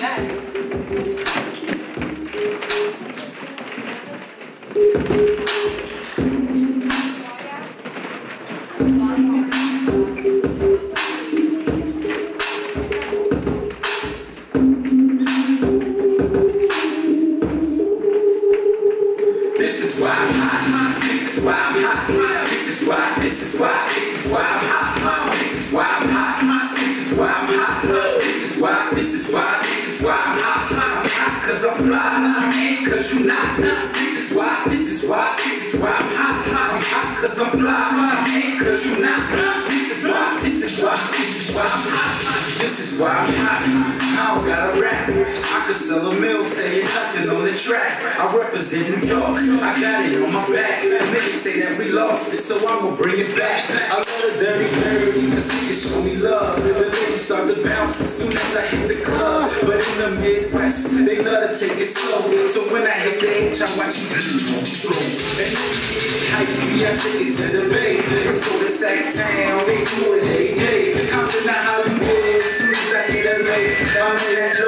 This is why I'm hot. This is why I'm hot. This is why. This is why. This is why I'm hot. This is why I'm hot. This is why I'm hot. This is why. This is why. This is why I'm hot. I'm hot 'cause I'm fly. You ain't 'cause you not. This is why. This is why. This is why I'm hot. I'm hot 'cause I'm fly. You ain't 'cause you not. This is why. This is why. This is why I'm hot. This is why I'm hot. I don't gotta rap. I could sell a mill, saying nothing on the track. I represent New York. I got it on my back. Niggas say that we lost it, so I'ma bring it back. I love the dirty, cause niggas show me love. The ladies start to bounce as soon as I hit the club. But in the Midwest, they love to take it slow. So when I hit the H, I watch you flow. Hype me, I take it to the Bay. So to Sac Town, they do it every day. I'm in the Hollywood, as soon as I hit LA, I'm in that